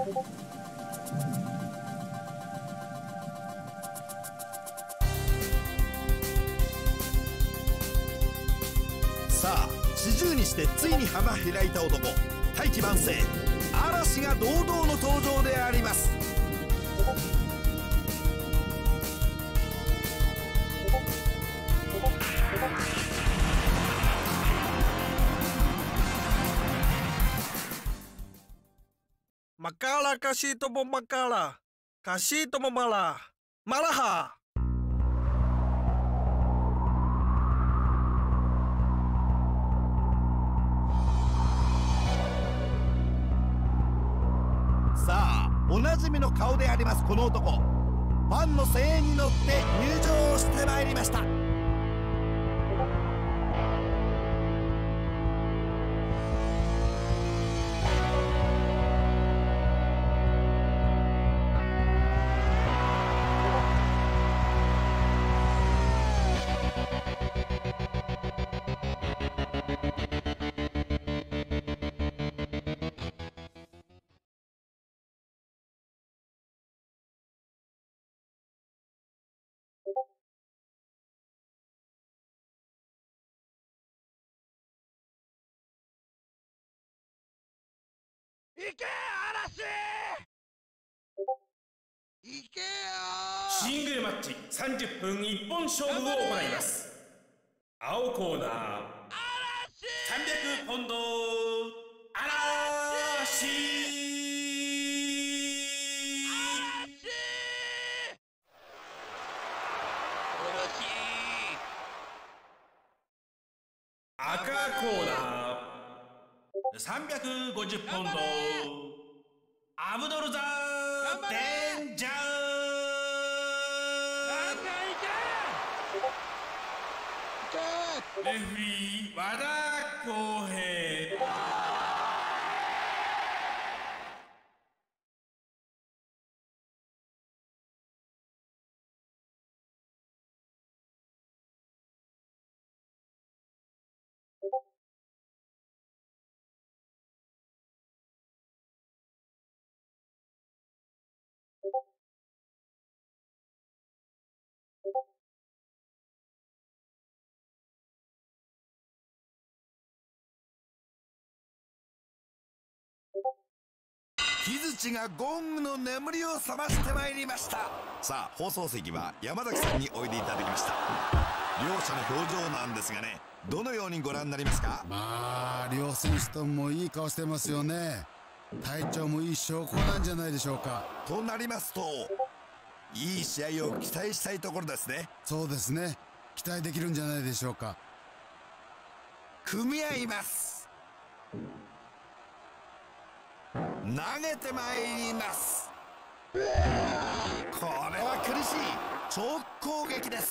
さあ、40にしてついに花開いた男、大器晩成、嵐が堂々の登場であります。 Makala kasih tomo makala, kasih tomo malah, malaha. さあ、おなじみの顔でありますこの男、ファンの声援に乗って入場してまいりました。 行け嵐、行けよシングルマッチ30分一本勝負を行います。青コーナー300ポンド嵐。赤コーナー350ポンドアブドルザーデンジャー。レフリー和田康平。 木槌がゴングの眠りを覚ましてまいりました。さあ、放送席は山崎さんにおいでいただきました。両者の表情なんですがね、どのようにご覧になりますか？ まあ両選手ともいい顔してますよね。体調もいい証拠なんじゃないでしょうか。 となりますと、いい試合を期待したいところですね。 そうですね、期待できるんじゃないでしょうか。 組み合います。投げてまいります。これは苦しい直攻撃です。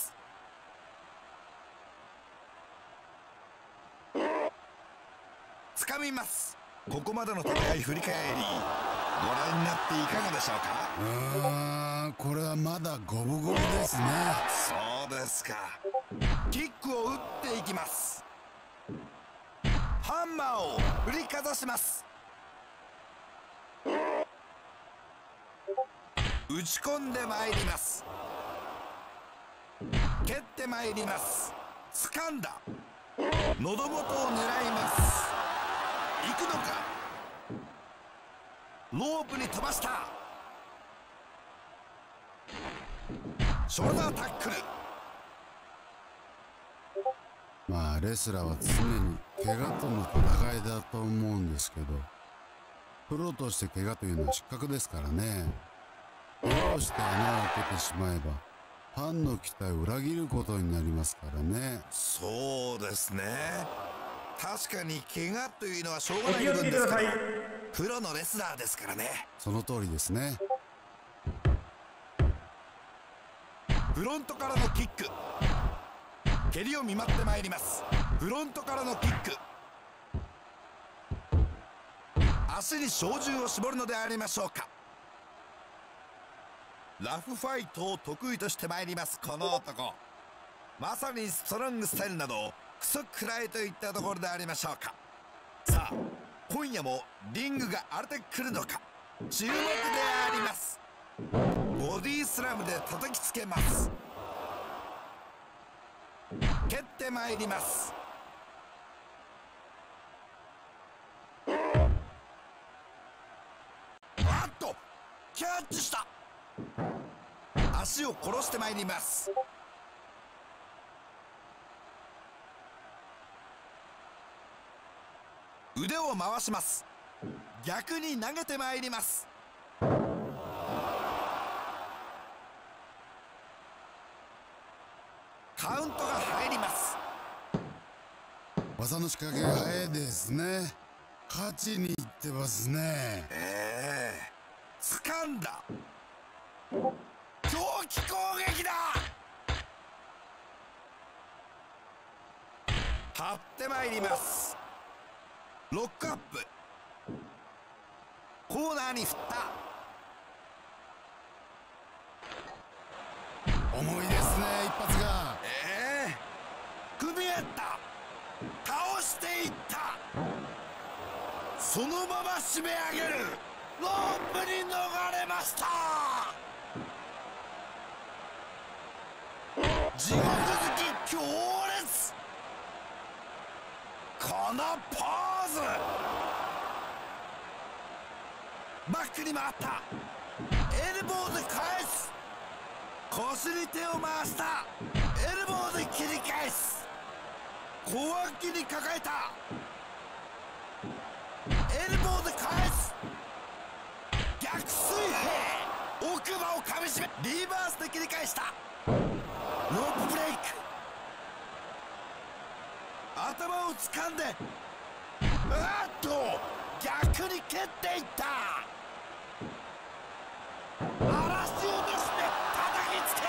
掴みます。ここまでの戦い振り返りご覧になっていかがでしょうか？ これはまだ五分五分ですね。 そうですか。キックを打っていきます。ハンマーを振りかざします。打ち込んでまいります。蹴ってまいります。掴んだ。喉元を狙います。行くのか。ロープに飛ばした。ショルダータックル。 まあレスラーは常に怪我との戦いだと思うんですけど、プロとして怪我というのは失格ですからね。怪我をして穴を開けてしまえばファンの期待を裏切ることになりますからね。 そうですね。確かに怪我というのはしょうがない部分ですから、プロのレスラーですからね。 その通りですね。 フロントからのキック。蹴りを見舞ってまいります。フロントからのキック。足に照準を絞るのでありましょうか。ラフファイトを得意としてまいりますこの男。まさにストロングスタイルなどクソくらいといったところでありましょうか。さあ、今夜もリングが荒れてくるのか。 注目であります。ボディスラムで叩きつけます。蹴ってまいります。あっとキャッチした。足を殺してまいります。腕を回します。逆に投げてまいります。カウントが入ります。 技の仕掛けが早いですね。勝ちにいってますね。 掴んだ。狂気攻撃だ。張ってまいります。ロックアップ。コーナーに振った。 重いですね、一発が。 組み合った。倒していった。そのまま締め上げる。ロープに逃れました。地獄好き強烈。このポーズ。バックに回った。エルボーで返す。腰に手を回した。エルボーで切り返す。小脇に抱えた。エルボーで返す。逆水平。奥歯をかみしめリバースで切り返した。ロープブレイク。頭を掴んで逆に蹴っていった。荒らし落として叩きつけ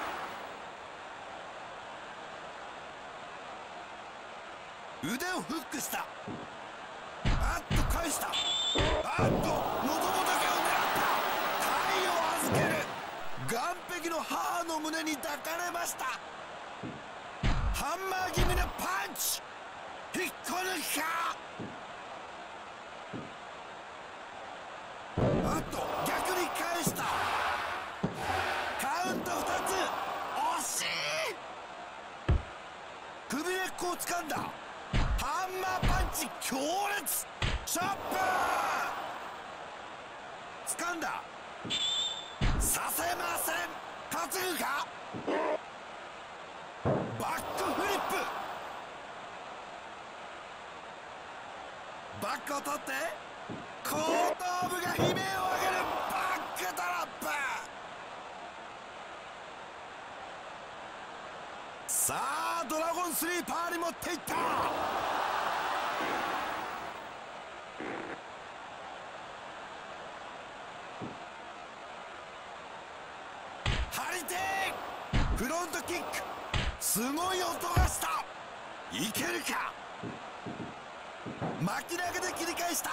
る。腕をフックした。返した。喉元毛を狙った。体を預ける。岸壁の母の胸に抱かれました。ハンマー気味のパンチ。引っこ抜きか。逆に返した。カウント2つ。惜しい。首根っこを掴んだ。ハンマーパンチ強烈。チョップ。掴んだ。させません。担ぐか。バックフリップ。バックを取って後頭部が悲鳴を上げる。バックドロップ。さあドラゴンスリーパーに持っていった。張り手。フロントキック。すごい音がした。いけるか。巻き投げで切り返した。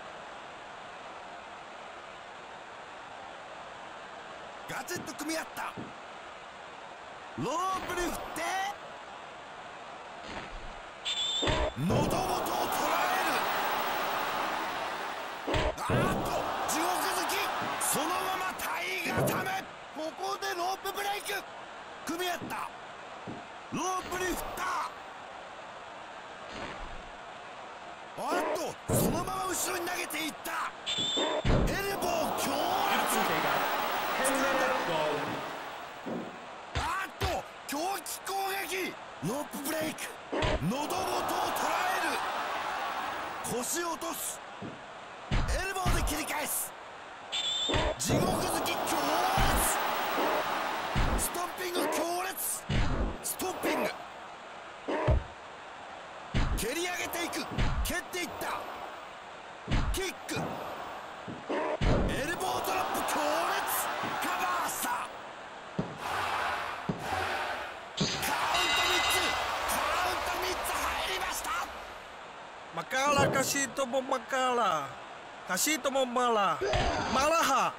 ガチッと組み合った。ロープに振って喉元を捉える。地獄好き。そのまま体固め。ここでロープブレイク。組み合った。ロープに振った。そのまま後ろに投げていった。エルボー強烈。狂気攻撃。ロープブレイク。喉元を捉える。腰を落とす。エルボーで切り返す。地獄好き強烈。ストッピング強烈。ストッピング。蹴り上げていく。蹴っていった。キック。エルボードロップ強烈。カバーした。カウント3つ入りました。 Makala kasih mo makala. Kasih mo mala. Malaha.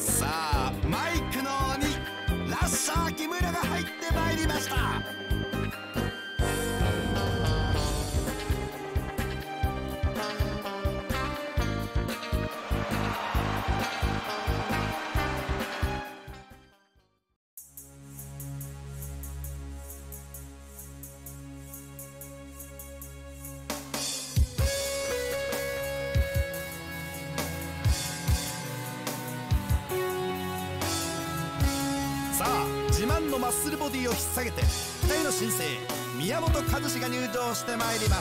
さあマイクの鬼ラッシャー木村が入ってまいりました。さあ自慢のマッスルボディを引っ提げて期待の新星宮本和志が入場してまいります。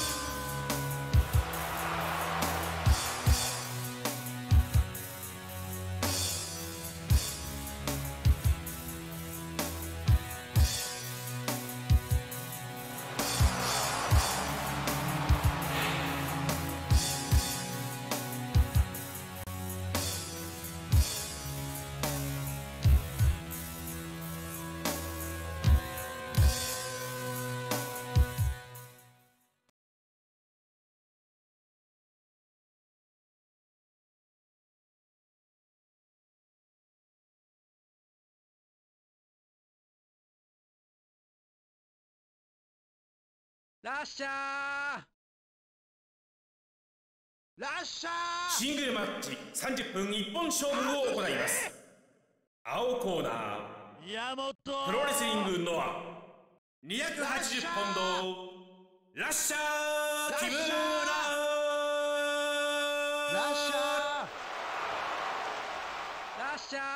ラッシャーラッシャーシングルマッチ30分一本勝負を行います。青コーナー山本プロレスリングノア280ポンドラッシャー木村。 ラッシャーラッシャ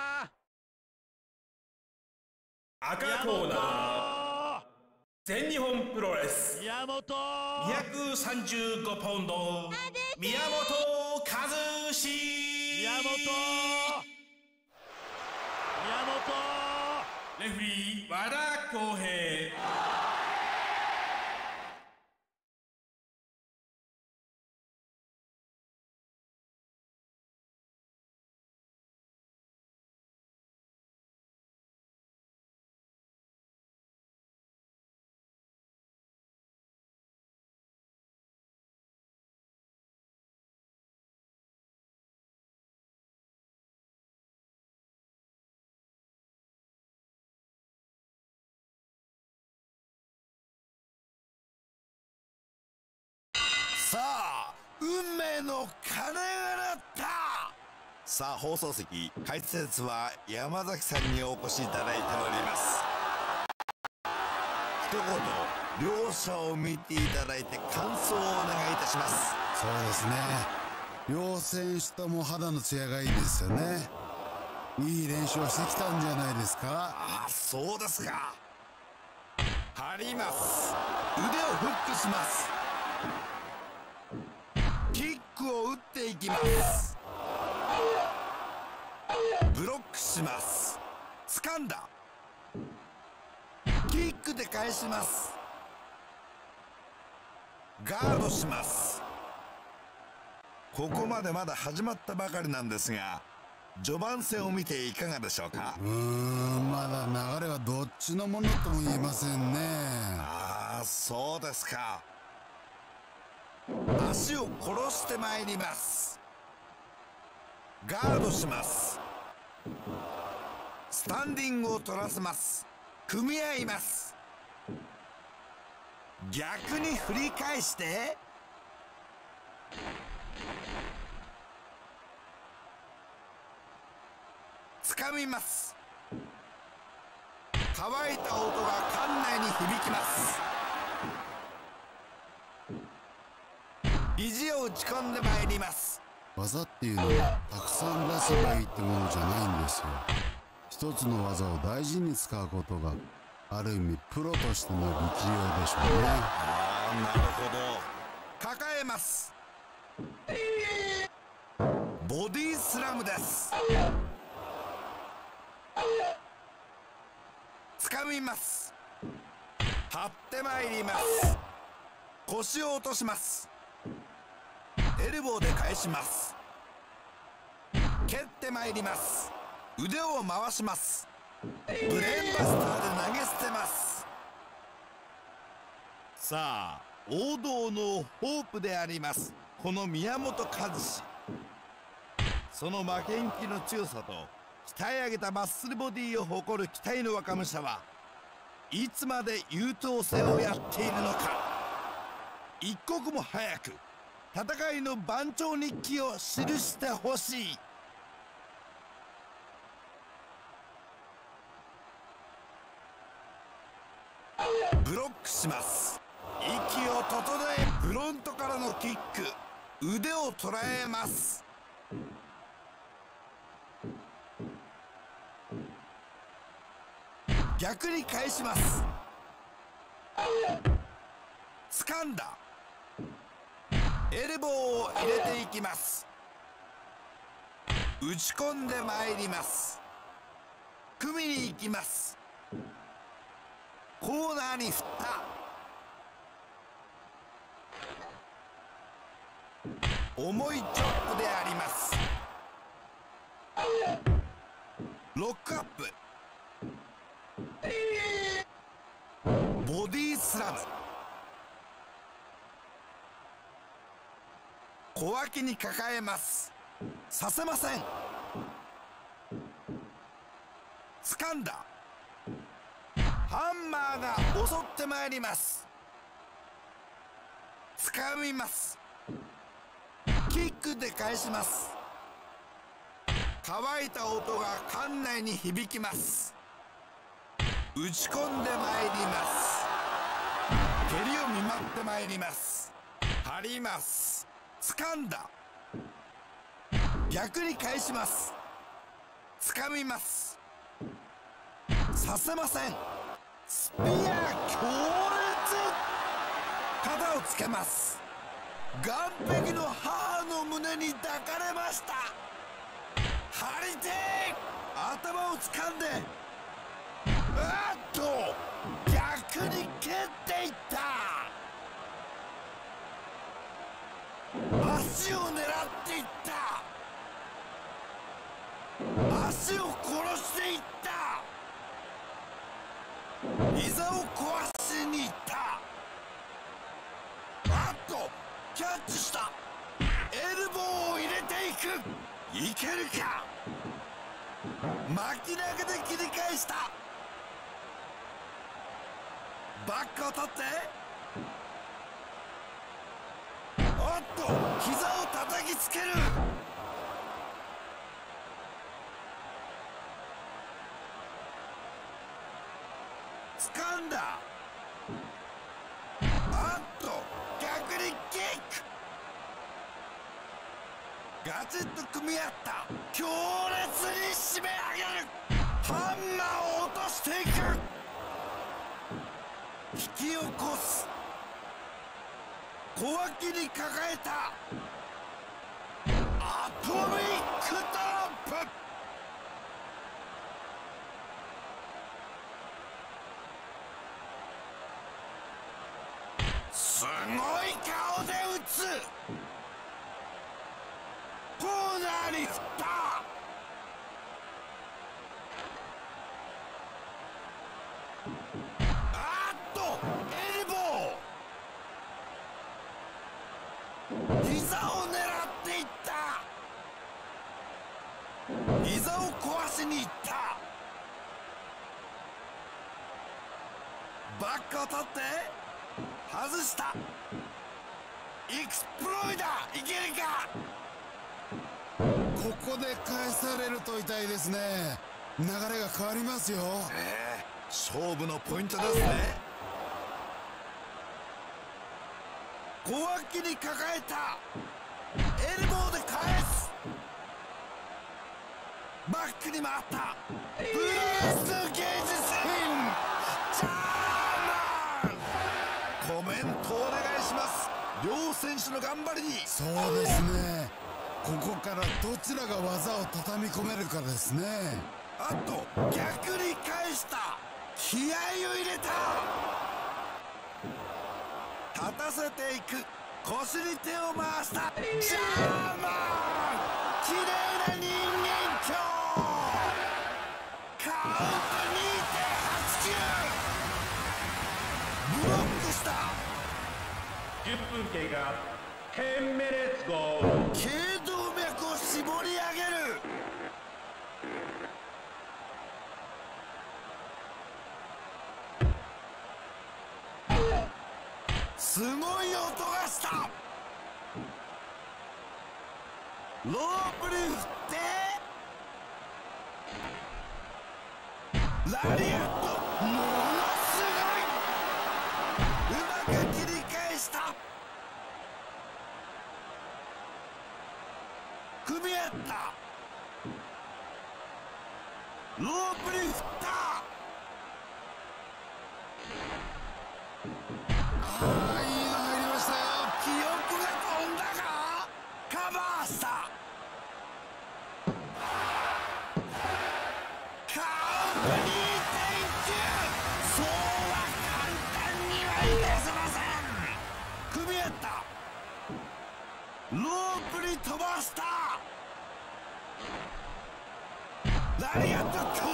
ー赤コーナー全日本プロレス山本 235ポンド宮本和志。 山本レフリー和田恭平。 さあ運命の鐘が鳴った。さあ放送席解説は山崎さんにお越しいただいております。一言両者を見ていただいて感想をお願いいたします。 そうですね、両選手とも肌のツヤがいいですよね。いい練習をしてきたんじゃないですか。 ああそうですか。張ります。腕をフックします。キックを打っていきます。ブロックします。掴んだ。キックで返します。ガードします。ここまでまだ始まったばかりなんですが序盤戦を見ていかがでしょうか。 まだ流れはどっちのものとも言えませんね。 ああそうですか。足を殺してまいります。ガードします。スタンディングを取らせます。組み合います。逆に振り返して掴みます。乾いた音が館内に響きます。肘を打ち込んでまいります。 技っていうのはたくさん出せばいいってものじゃないんですよ。一つの技を大事に使うことがある意味プロとしての力量でしょうね。 ああなるほど。抱えます。ボディスラムです。掴みます。張ってまいります。腰を落とします。エルボーで返します。蹴ってまいります。腕を回します。ブレーンバスターで投げ捨てます。さあ王道のホープでありますこの宮本和志、 その負けん気の強さと鍛え上げたマッスルボディを誇る期待の若武者はいつまで優等生をやっているのか。一刻も早く戦いの番長日記を記してほしい。ブロックします。息を整え、フロントからのキック、腕を捉えます。逆に返します。掴んだ。エルボーを入れていきます。打ち込んでまいります。組みに行きます。コーナーに振った。重いチョップであります。ロックアップ。ボディスラム。小脇に抱えます。させません。掴んだ。ハンマーが襲ってまいります。掴みます。キックで返します。乾いた音が館内に響きます。打ち込んでまいります。蹴りを見舞ってまいります。張ります。掴んだ。逆に返します。掴みます。させません。スピア強烈。肩をつけます。岸壁の母の胸に抱かれました。張り手。頭を掴んで、あっと逆に蹴っていった。足を狙っていった。足を殺していった。膝を壊しにいった。あっとキャッチした。エルボーを入れていく。いけるか。巻き投げで切り返した。バックを取って、おっと膝を叩きつける。掴んだ。あっと逆にキック。ガチッと組み合った。強烈に締め上げる。ハンマーを落としていく。引き起こす。小脇に抱えた。アトミックドロップ。すごい顔で打つ。コーナーに振った。あっとエルボー。膝を狙っていった。膝を壊しにいった。バックを取って外した。エクスプロイダー。いけるか。 ここで返されると痛いですね。流れが変わりますよ。 勝負のポイントですね。小脇に抱えた。エルボーで返す。バックに回った。ブルース芸術品。ジャーマン。コメントお願いします。両選手の頑張りに。 そうですね。ここからどちらが技を畳み込めるかですね。 あと逆に返した。気合を入れた。立たせていく。腰に手を回した。ジャーマン。綺麗な人間鏡。カウント 2.89。ブロックした。 10分経過。10 minutes go。 頸動脈を絞り上げる。 ロープに振ってラリアット、ものすごいうまく切り返した。組み合ったロープに振った。ああ、いいの入りましたよ。記憶が飛んだか。カバーした。カウント 2.9。 そうは簡単には入れせません。組み合ったロープに飛ばした。ラリアット強烈。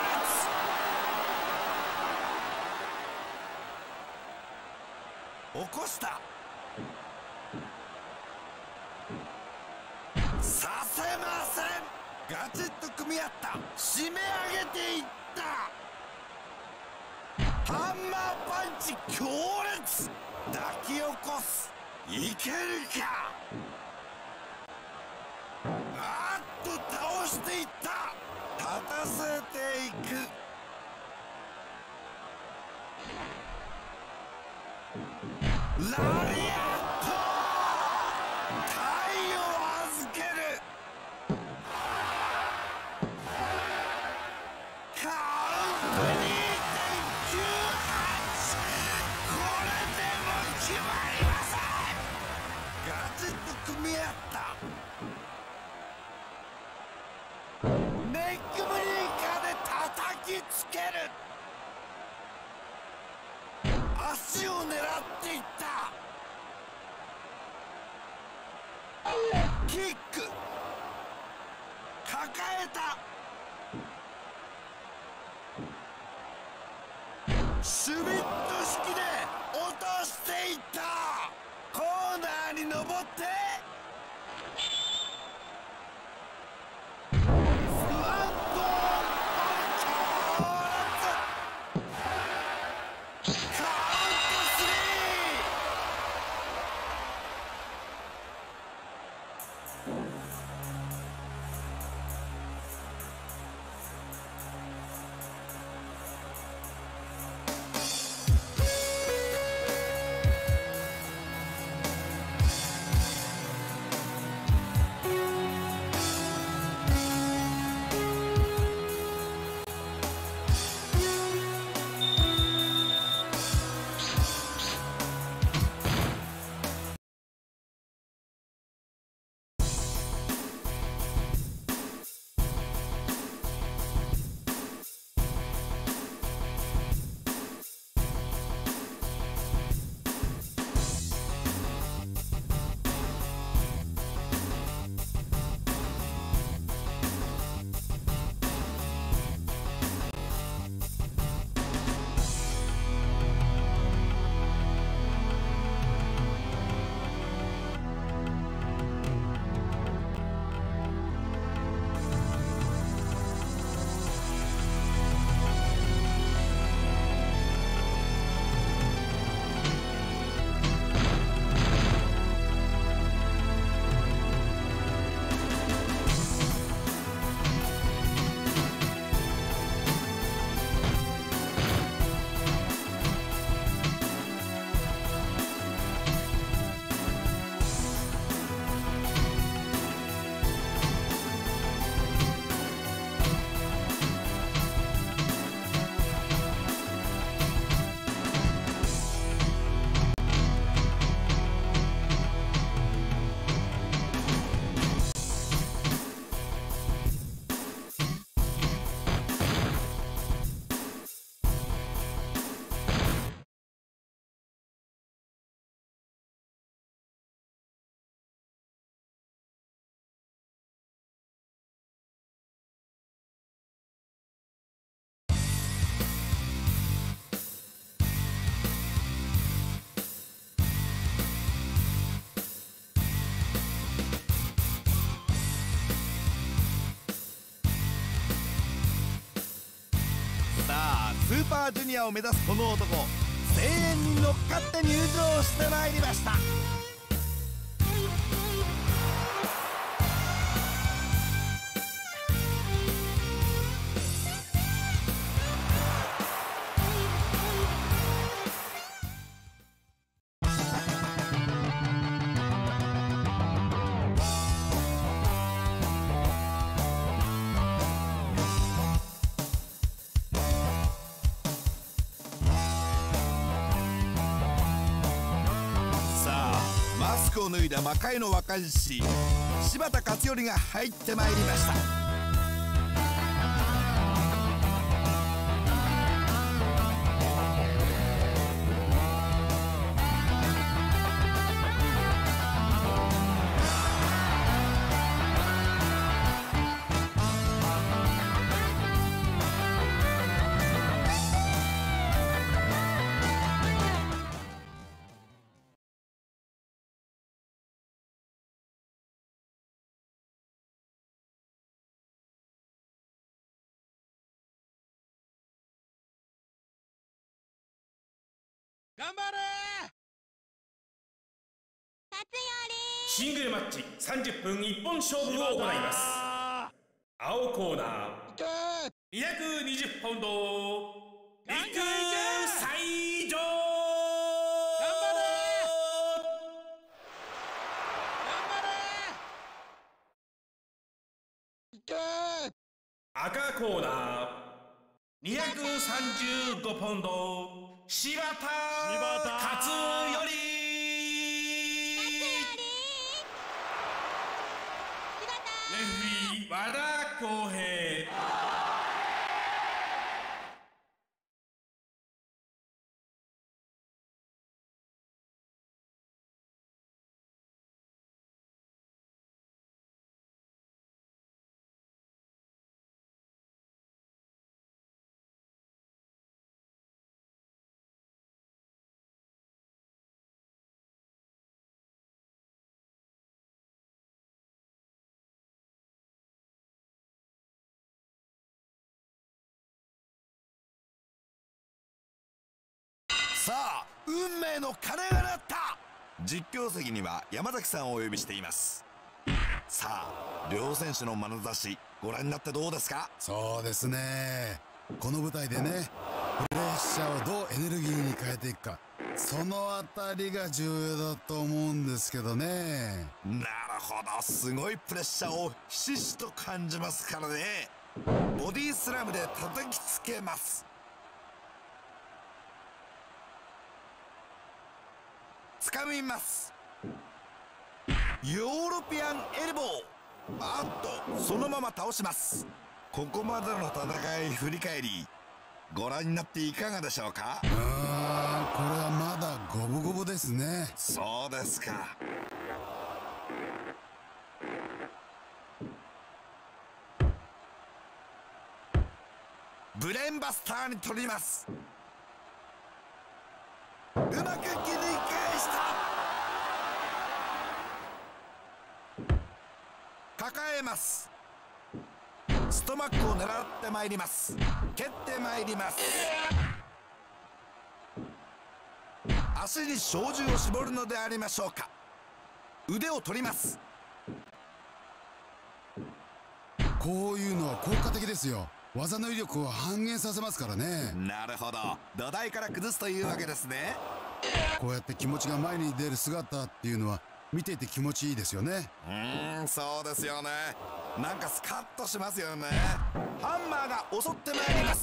起こした。させません。ガチッと組み合った。締め上げていった。ハンマーパンチ強烈。抱き起こす。いけるか。あっと倒していった。立たせていく。ラリアット。体を預ける。カウント 2.98。 これでも決まりません。ガチッと組み合った。ネックブリーカーで叩きつける。足を狙っていった。キック抱えた。シュミット式で落としていった。コーナーに登ってスーパージュニアを目指すこの男、声援に乗っかって入場してまいりました。 服を脱いだ魔界の若獅子柴田勝頼が入ってまいりました。 頑張れシングルマッチ30分一本勝負を行います。青コーナー220ポンドリク最上。赤コーナー235ポンド柴田勝頼。レフリー和田康平。 さあ運命の鐘が鳴った。実況席には山崎さんをお呼びしています。さあ両選手の眼差しご覧になってどうですか？ そうですね、この舞台でね、プレッシャーをどうエネルギーに変えていくか、そのあたりが重要だと思うんですけどね。 なるほど、すごいプレッシャーをひしひしと感じますからね。ボディスラムで叩きつけます。掴みます。ヨーロピアンエルボー。あっとそのまま倒します。ここまでの戦い振り返りご覧になっていかがでしょうか？ これはまだ五分五分ですね。 そうですか。ブレーンバスターに取ります。うまく切り返した抱えます。ストマックを狙ってまいります。蹴ってまいります。足に照準を絞るのでありましょうか。腕を取ります。 こういうのは効果的ですよ。技の威力を半減させますからね。 なるほど、土台から崩すというわけですね。 こうやって気持ちが前に出る姿っていうのは見ていて気持ちいいですよね。 そうですよね。なんかスカッとしますよね。ハンマーが襲ってまいります。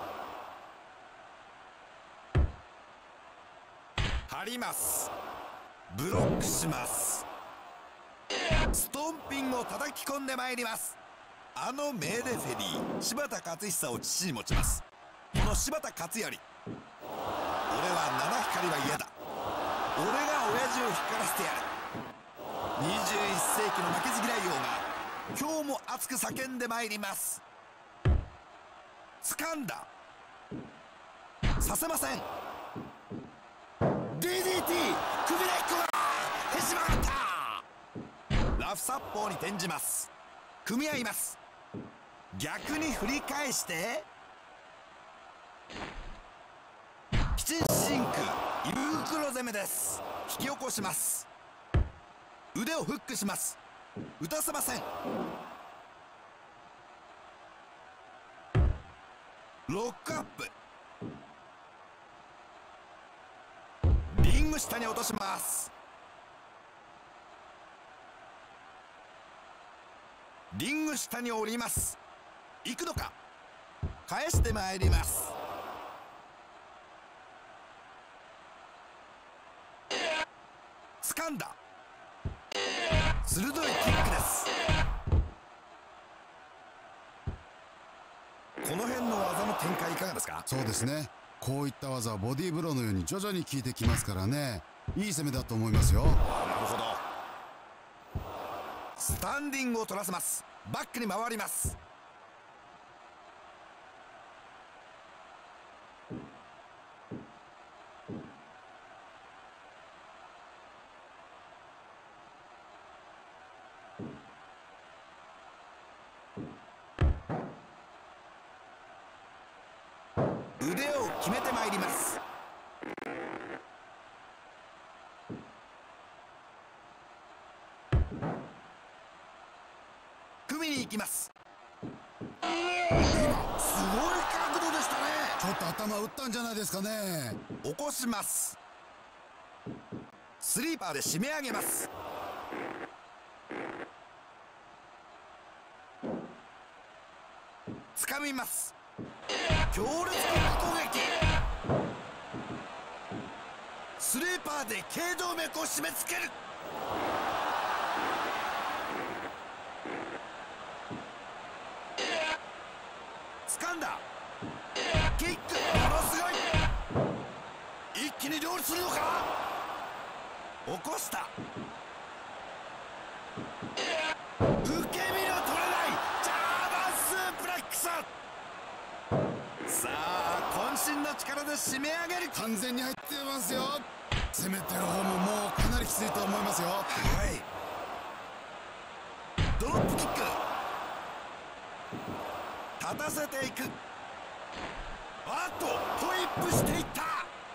張ります。ブロックします。ストンピンを叩き込んでまいります。あの名レフェリー柴田勝久を父に持ちます。この柴田勝頼、俺は七光は嫌だ。俺が親父を光らせてやる。21世紀の負けず嫌い王が今日も熱く叫んでまいります。掴んだ、させません。 DDT 首根っこがへし曲がった。ラフサッポーに転じます。組み合います。逆に振り返してキチンシンク胃袋攻めです。引き起こします。腕をフックします。打たせません。ロックアップ。リング下に落とします。リング下に降ります。行くのか。返してまいります。掴んだ。 鋭いキックです。この辺の技の展開いかがですか？ そうですね。こういった技はボディーブローのように徐々に効いてきますからね。いい攻めだと思いますよ。 なるほど。スタンディングを取らせます。バックに回ります。腕を決めてまいります。組みに行きます。今すごい角度でしたね。 ちょっと頭打ったんじゃないですかね。 起こします。スリーパーで締め上げます。掴みます。強烈な攻撃。スリーパーで頸動脈を締め付ける。掴んだ。キック、ものすごい。一気に料理するのか。起こした。受け身の取れないジャーマンスープレックス。さあ渾身の力で締め上げる。 完全に入ってますよ。攻めてる方ももうかなりきついと思いますよ。 はい。ドロップキック。立たせていく。あとホイップしていった。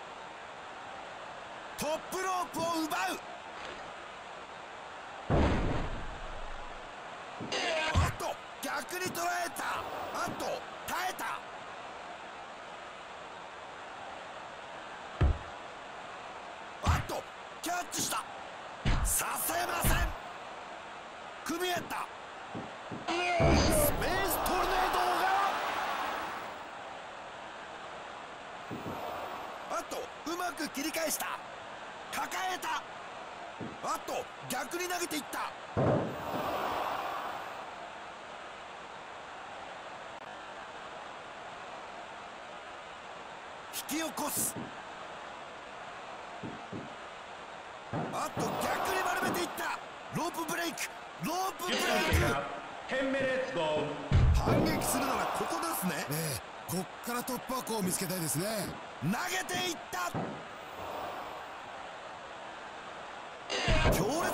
トップロープを奪う。あと逆に捉えた。あと耐えた。あとキャッチした。させません。組み合った。スペーストルネードが。あとうまく切り返した。抱えた。あと逆に投げていった。引き起こす。あと逆に丸めていった。ロープブレイク。ロープブレイク。 10 minutes go。 反撃するならここですね。 こっから突破口を見つけたいですね。 投げていった。強烈なキック。抱き起こ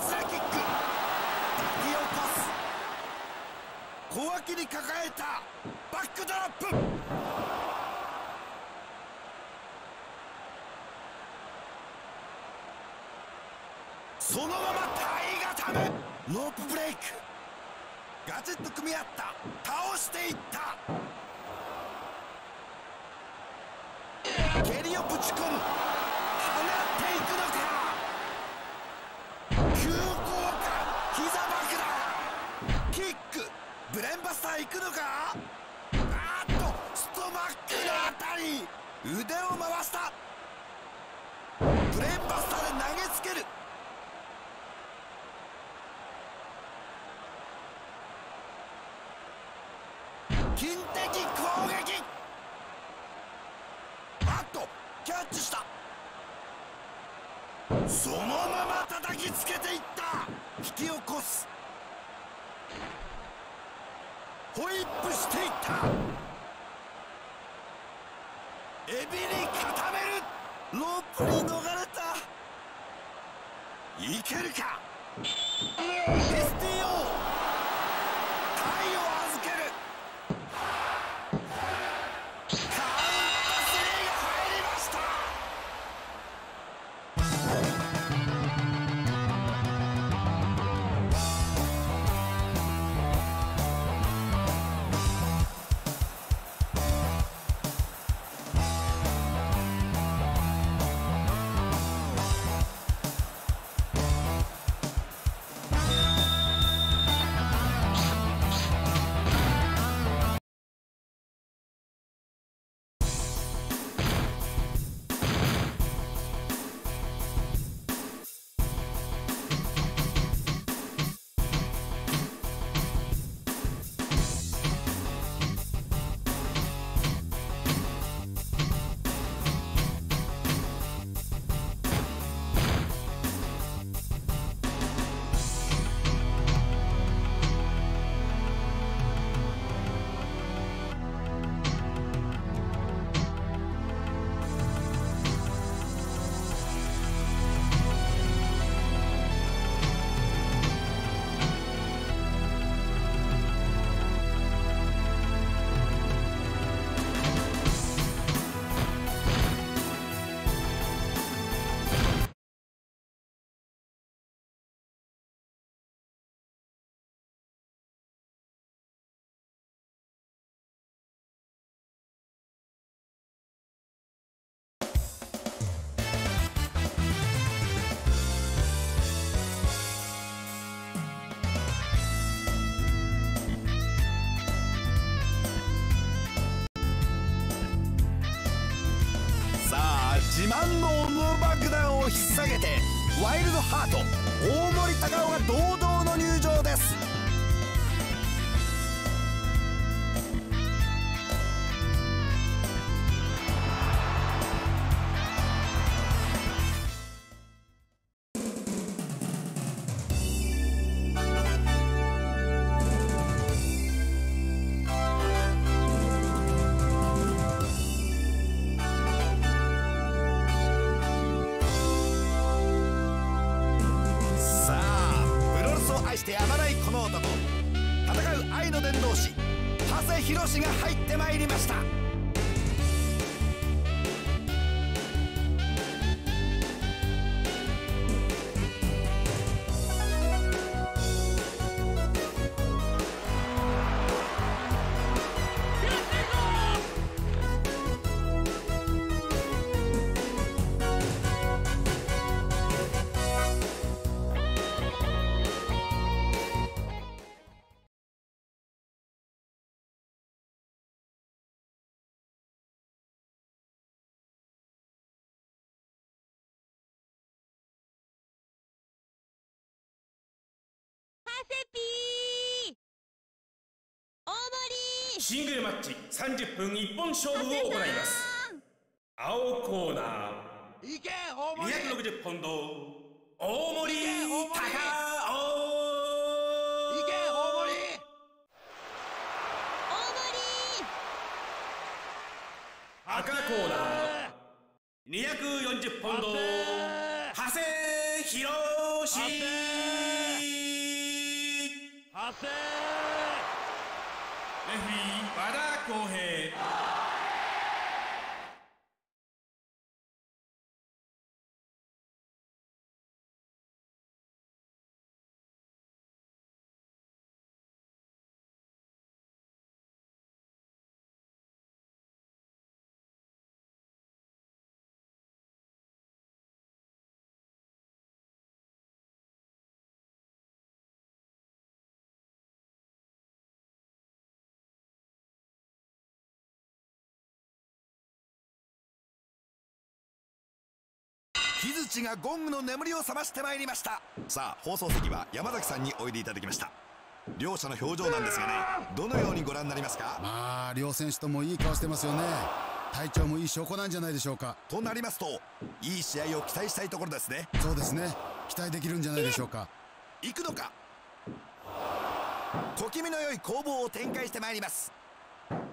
す。小脇に抱えた。バックドラップ。そのまま体固め。ロープブレイク。ガチッと組み合った。倒していった。蹴りをぶち込む。放っていくのか。急降下。膝爆弾。キック。ブレンバスター行くのか。あーっとストマックのあたり。腕を回した。ブレンバスターで投げつける。金的攻撃。あっとキャッチした。そのまま叩きつけていった。引き起こす。ホイップしていった。エビに固める。ロープに逃れた。いけるか。STO。体を預ける。 慢のオム爆弾を引っ提げてワイルドハート大森隆夫が堂々の入場です。してやまないこの男、戦う愛の伝道師長谷博が入ってまいりました。 シングルマッチ30分一本勝負を行います。青コーナー260ポンド大森隆夫、赤コーナー240ポンド長谷博。レフリー和田康平。 木槌がゴングの眠りを覚ましてまいりました。さあ放送席は山崎さんにおいでいただきました。両者の表情なんですがね、どのようにご覧になりますか？ まあ両選手ともいい顔してますよね。体調もいい証拠なんじゃないでしょうか。 となりますといい試合を期待したいところですね。 そうですね、期待できるんじゃないでしょうか。 行くのか。小気味の良い攻防を展開してまいります。ロック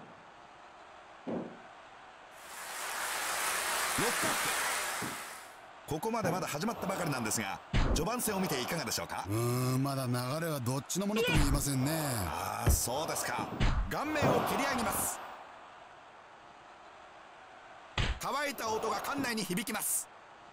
アップ。ここまでまだ始まったばかりなんですが、序盤戦を見ていかがでしょうか？ まだ流れはどっちのものとも言いませんね。 ああ、そうですか。顔面を蹴り上げます。乾いた音が館内に響きます。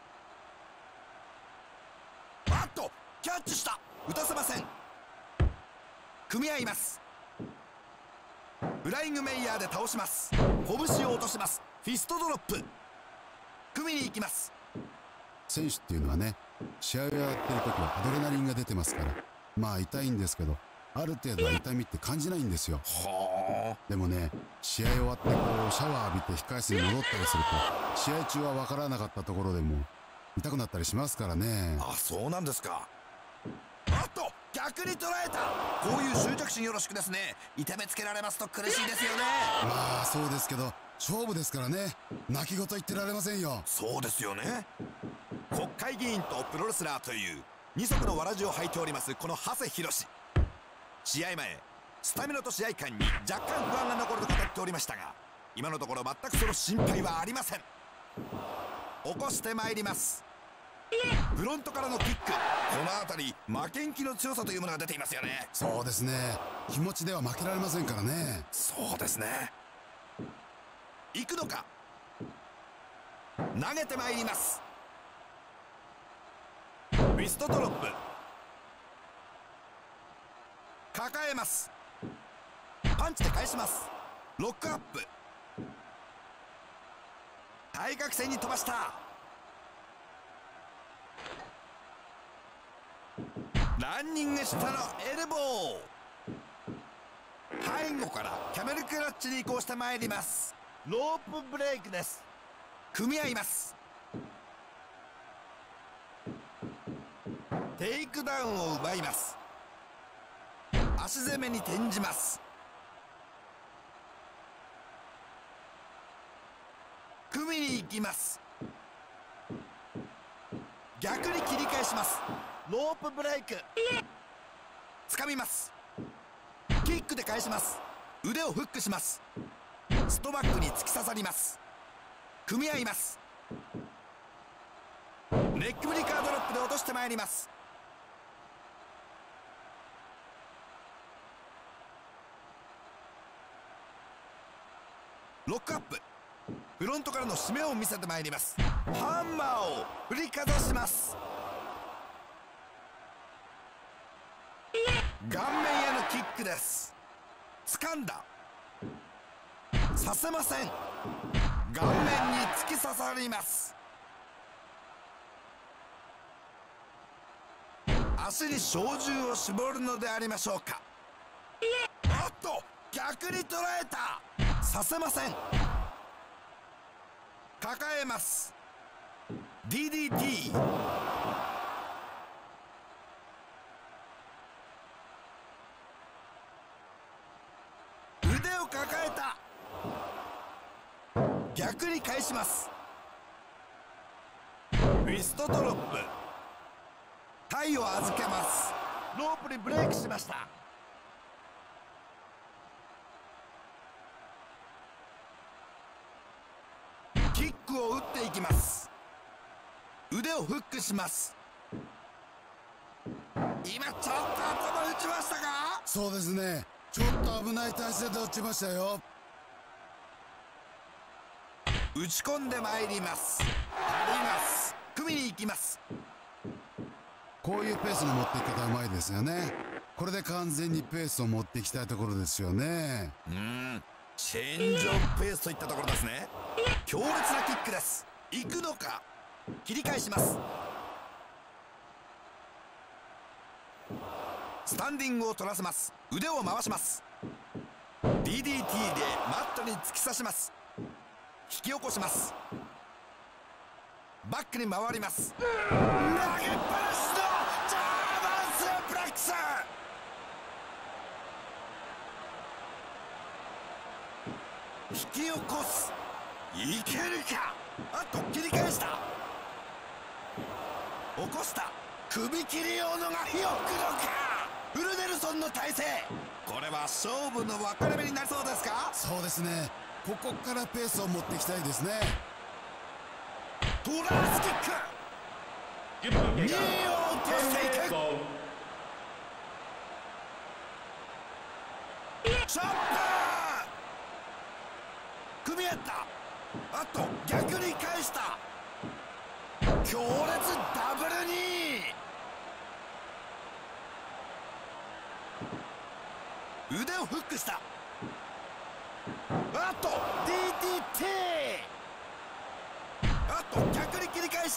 あっとキャッチした。打たせません。組み合います。フライングメイヤーで倒します。拳を落とします。フィストドロップ。組みに行きます。 選手っていうのはね、試合をやってる時はアドレナリンが出てますから、まあ痛いんですけど、ある程度は痛みって感じないんですよ。でもね、試合終わってこうシャワー浴びて控室に戻ったりすると、試合中は分からなかったところでも痛くなったりしますからね。 あ、そうなんですか。あっと逆に捉えた。こういう執着心よろしくですね。痛めつけられますと苦しいですよね。 まあそうですけど、勝負ですからね、泣き言言ってられませんよ。 そうですよね。国会議員とプロレスラーという二足のわらじを履いておりますこの長谷博。試合前スタミナと試合感に若干不安が残ると語っておりましたが、今のところ全くその心配はありません。起こしてまいります。フロントからのキック。この辺り負けん気の強さというものが出ていますよね。 そうですね、気持ちでは負けられませんからね。 そうですね。行くのか。投げてまいります。フィストドロップ。抱えます。パンチで返します。ロックアップ。対角線に飛ばした。ランニング下のエルボー。背後からキャメルクラッチに移行してまいります。ロープブレイクです。組み合います。 テイクダウンを奪います。足攻めに転じます。組みに行きます。逆に切り返します。ロープブレイク、掴みます。キックで返します。腕をフックします。ストバックに突き刺さります。組み合います。ネックブリカードロップで落としてまいります。ロックアップ、フロントからの締めを見せてまいります。ハンマーを振りかざします。顔面へのキックです。掴んだ、させません。顔面に突き刺さります。足に照準を絞るのでありましょうか。おっと、逆に捉えた。させません。抱えます。 DDT。 腕を抱えた。逆に返します。ウィストドロップ、体を預けます。ロープにブレイクしました。キックを打っていきます。腕をフックします。今ちょっと頭打ちましたか。 そうですね、ちょっと危ない体勢で落ちましたよ。 打ち込んでまいります。あります。組みに行きます。 こういうペースの持っていき方うまいですよね。これで完全にペースを持っていきたいところですよね。 チェンジオブペースといったところですね。強烈なキックです。行くのか。切り返します。スタンディングを取らせます。腕を回します。 DDT でマットに突き刺します。引き起こします。バックに回ります。投げっぱなしのジャーマンスープレックス。引き起こす。いけるか。あと切り返した。起こした。首切り用のが火を吹くのか。フルネルソンの体勢。これは勝負の分かれ目になりそうですか。 そうですね、ここからペースを持っていきたいですね。 トランスキック、2を落としていく。チョップ、組み合った。あと逆に返した。強烈ダブルに腕をフックした。あと DDT。 あと逆に切り返した。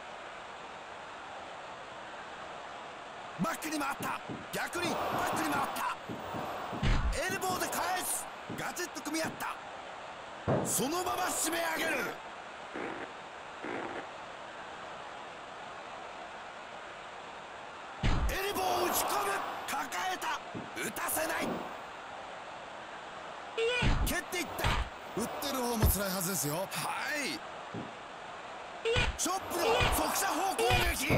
バックに回った。逆にバックに回った。エルボーで返す。ガチッと組み合った。そのまま締め上げる。エルボーを打ち込む。抱えた。打たせない。蹴っていった。 打ってる方も辛いはずですよ。 はい。チョップの速射砲攻撃。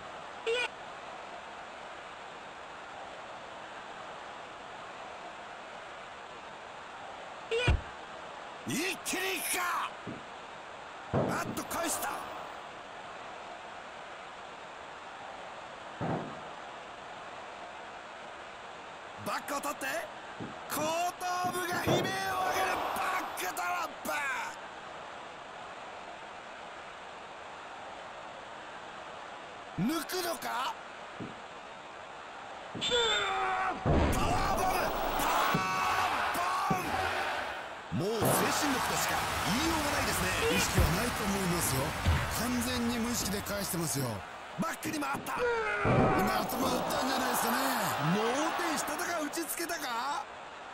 一気にいくか。あっと返した。バックを取って後頭部が悲鳴を上げる。バックドロップ。抜くのか。パワーボム、パワーボム。もう精神力としか言いようがないですね。 意識はないと思いますよ。完全に無意識で返してますよ。 バックに回った。 今頭打ったんじゃないですかね。 脳天したとか打ちつけたか。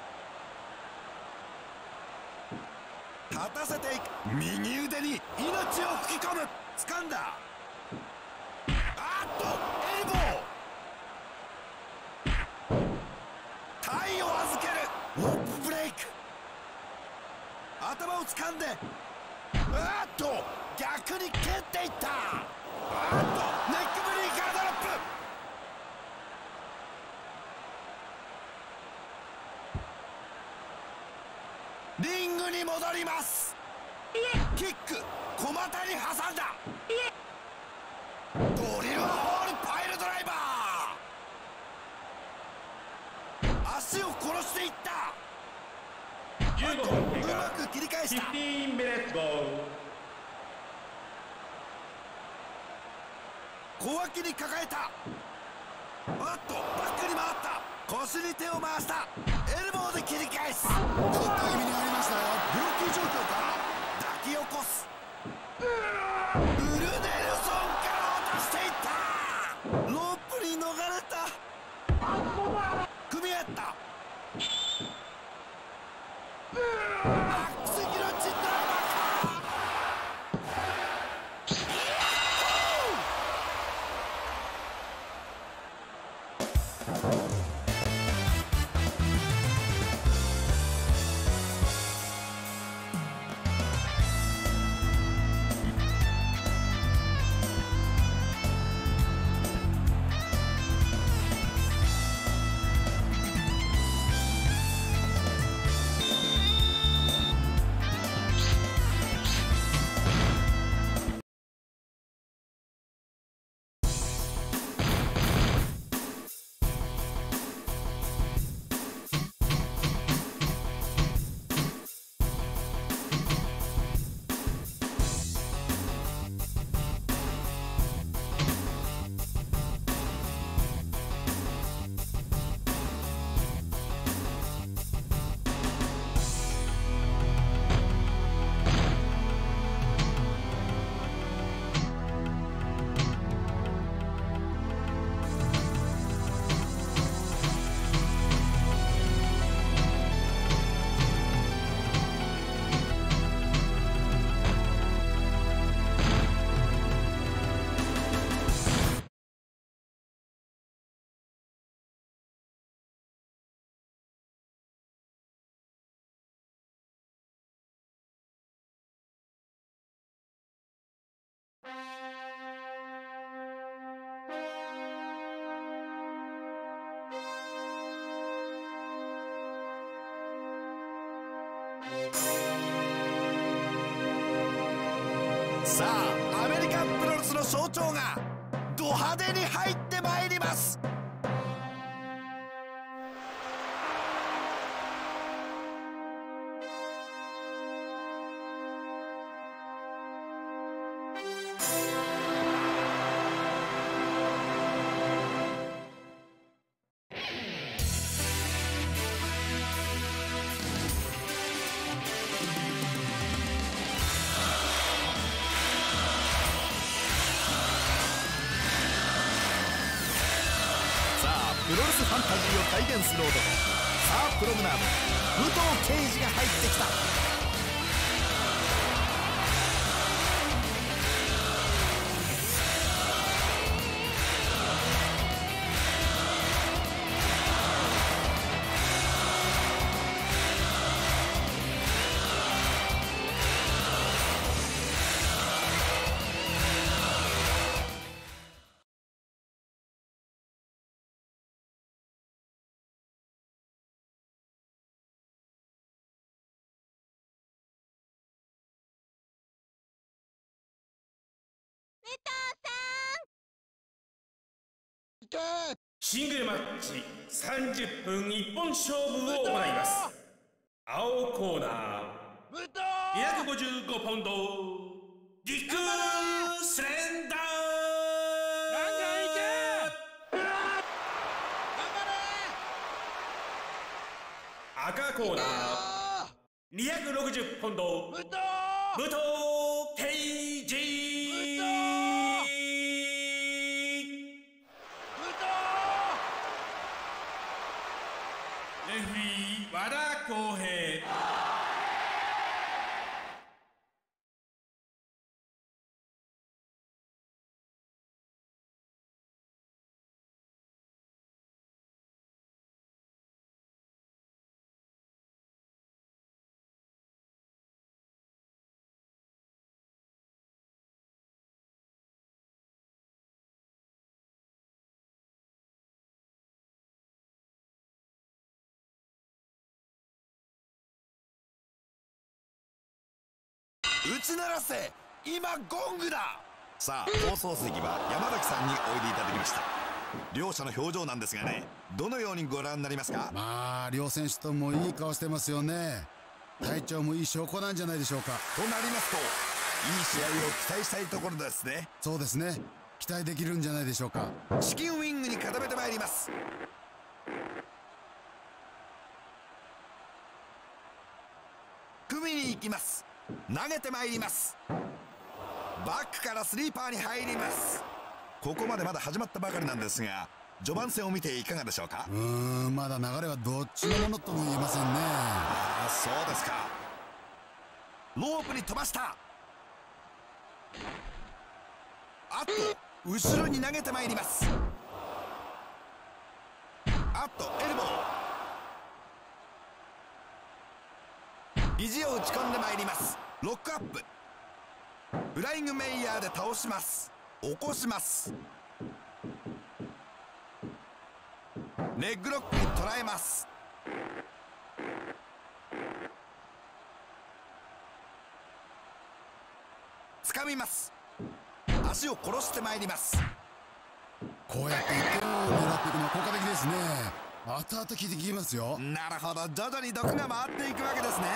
立たせていく。右腕に命を吹き込む。掴んだ。あっとエルボー。 掴んで、逆に蹴っていった。ネックブリーカードロップ。リングに戻ります。キック小股に挟んだ。ドリルホールパイルドライバー。足を殺していった。うまく切り返した。小脇に抱えた。バックに回った。腰に手を回した。エルボーで切り返す。ちょっと気味に入りましたよ。病気状況か。抱き起こす。ウルネルソンから落としていった。ロープに逃れた。組み合った。アックスギロチンドラマか。さあ、アメリカンプロレスの象徴がド派手に入ってまいります。プロレスファンタジーを体現する男、さあプロムナード武藤敬司が入ってきた。 シングルマッチ30分一本勝負を行います。青コーナー255ポンドディック・スレンダー。赤コーナー260ポンド武藤敬司。レフリー和田康平。 打ち鳴らせ、今ゴングだ。さあ放送席は山崎さんにおいでいただきました。両者の表情なんですがね、どのようにご覧になりますか？ まあ両選手ともいい顔してますよね。体調もいい証拠なんじゃないでしょうか。 となりますと、いい試合を期待したいところですね。 そうですね、期待できるんじゃないでしょうか。 チキンウィングに固めてまいります。組みに行きます。投げてまいります。バックからスリーパーに入ります。ここまでまだ始まったばかりなんですが、序盤戦を見ていかがでしょうか？ まだ流れはどっちのものとも言えませんね。 ああ、そうですか。ロープに飛ばした。あと後ろに投げてまいります。あとエルボー、肘を打ち込んでまいります。ロックアップ、フライングメイヤーで倒します。起こします。レッグロックに捉えます。掴みます。足を殺してまいります。 こうやって1点を狙っていくのは効果的ですね。後々効いてきますよ。 なるほど、徐々に毒が回っていくわけですね。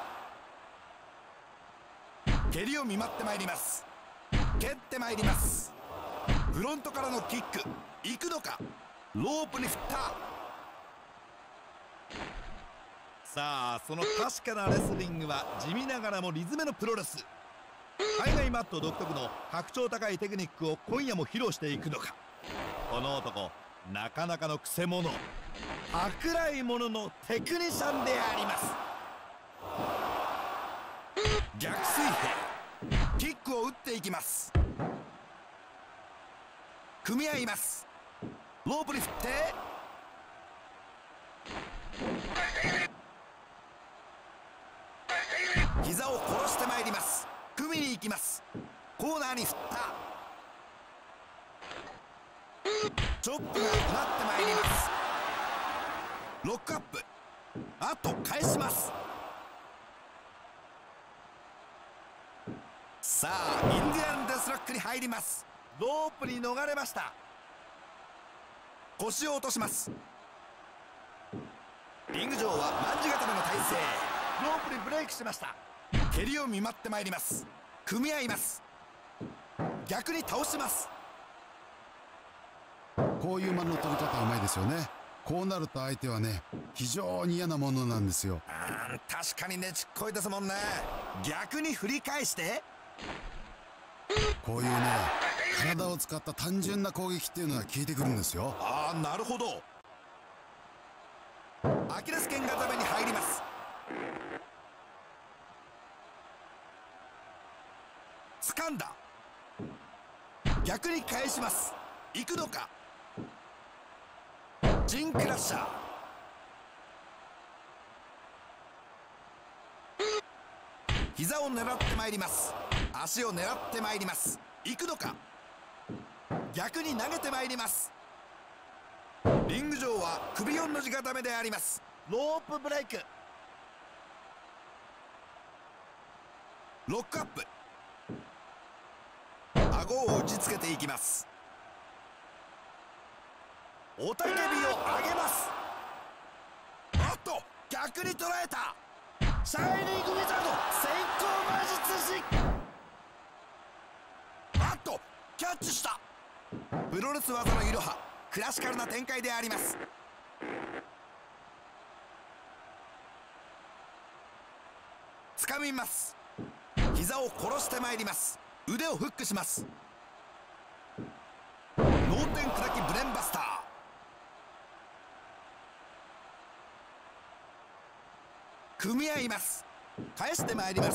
蹴りを見舞ってまいります。蹴ってまいります。フロントからのキック、行くのか。ロープに振った。さあその確かなレスリングは地味ながらもリズムのプロレス。海外マット独特の格調高いテクニックを今夜も披露していくのか。この男なかなかのくせ者、舶来物のテクニシャンであります。逆水平、キックを打っていきます。組み合います。ロープに振って膝を殺してまいります。組みに行きます。コーナーに振った。チョップがうなってまいります。ロックアップ、あと返します。さあインディアンデスロックに入ります。ロープに逃れました。腰を落とします。リング上は卍固めの体勢。ロープにブレイクしました。蹴りを見舞ってまいります。組み合います。逆に倒します。 こういう間の取り方はうまいですよね。こうなると相手はね、非常に嫌なものなんですよ。 確かにねちっこいですもんね。逆に振り返してこういうね、体を使った単純な攻撃っていうのが効いてくるんですよ。 ああ、なるほど。アキレス腱固めに入ります。掴んだ。逆に返します。行くのか。ジンクラッシャー、膝を狙ってまいります。足を狙ってまいります。行くのか。逆に投げてまいります。リング上は首4の字固めであります。ロープブレイク、ロックアップ、顎を打ちつけていきます。雄たけびを上げます。あっと逆に捉えた。シャイニングウィザード先行魔術師。あっとキャッチした。プロレス技のいろはクラシカルな展開であります。掴みます。膝を殺してまいります。腕をフックします。脳天砕きブレンバスター、組み合います。返してまいります。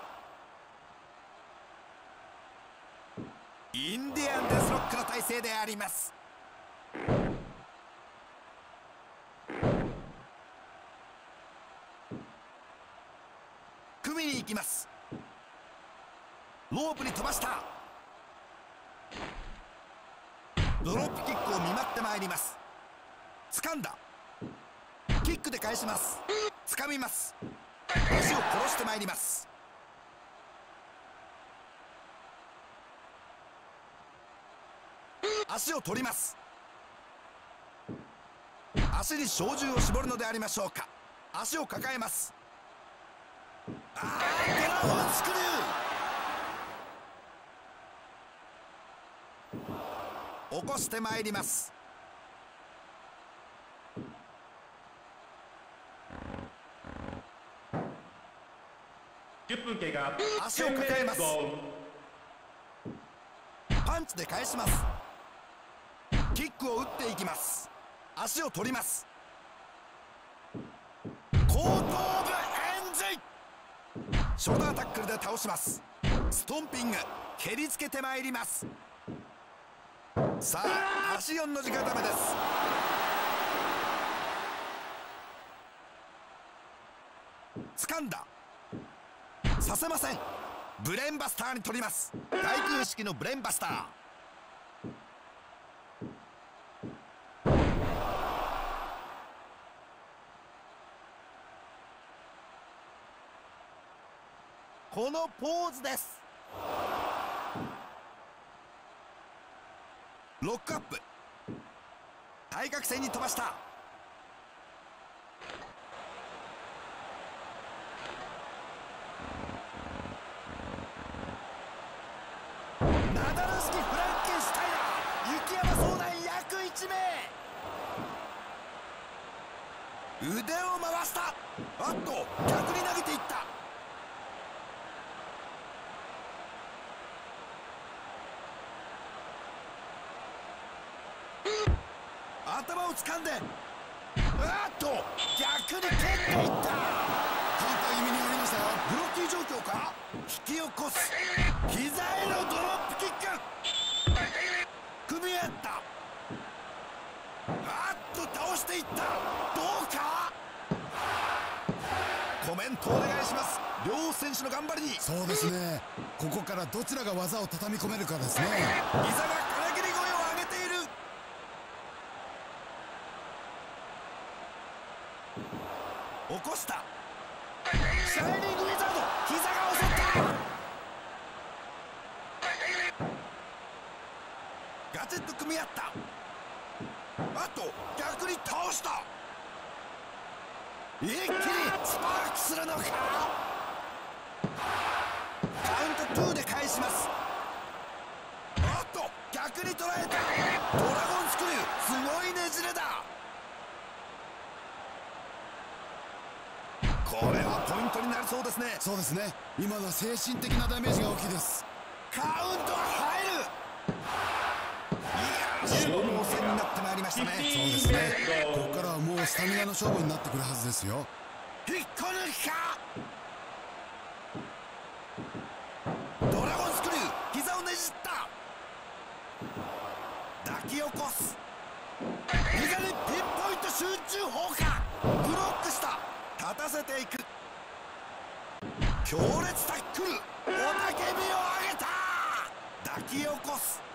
インディアンデスロックの体勢であります。組みに行きます。ロープに飛ばした。ドロップキックを見舞ってまいります。掴んだ。キックで返します。掴みます。足を殺してまいります。 足を取ります。足に照準を絞るのでありましょうか。足を抱えます。ドラゴンスクリュー起こしてまいります。 10分経過。 足を抱えます。パンチで返します。キックを打っていきます。足を取ります。後頭部エンジショルダータックルで倒します。ストンピング蹴りつけてまいります。さあ足4の字固めです。掴んだ。させません。ブレーンバスターに取ります。対空式のブレーンバスター。このポーズです。ロックアップ対角線に飛ばした。ナダルスキフランケンシュタイナー雪山壮大約1名腕を回した。あっと逆に投げていった。頭を掴んで逆に蹴っていった。反対気味になりましたよ。ブロッキー状況か。引き起こす膝へのドロップキック。組み合った。倒していった。どうか。コメントお願いします。両選手の頑張りに。 そうですね、ここからどちらが技を畳み込めるかですね。 膝がから切り声を上げている。起こした。シャイニングウィザード膝が襲った。ガチッと組み合った。逆に倒した。一気にスパークするのか。カウント2で返します。逆に捉えた。ドラゴンスクリューすごいねじれだ。これはポイントになりそうですね。 そうですね、今のは精神的なダメージが大きいです。 カウントは入る。消耗戦になってまいりましたね。 そうですね、ここからはもうスタミナの勝負になってくるはずですよ。 引っこ抜きか。ドラゴンスクリュー膝をねじった。抱き起こす。膝にピンポイント集中砲火。ブロックした。立たせていく。強烈タックル。雄たけびを上げた。抱き起こす。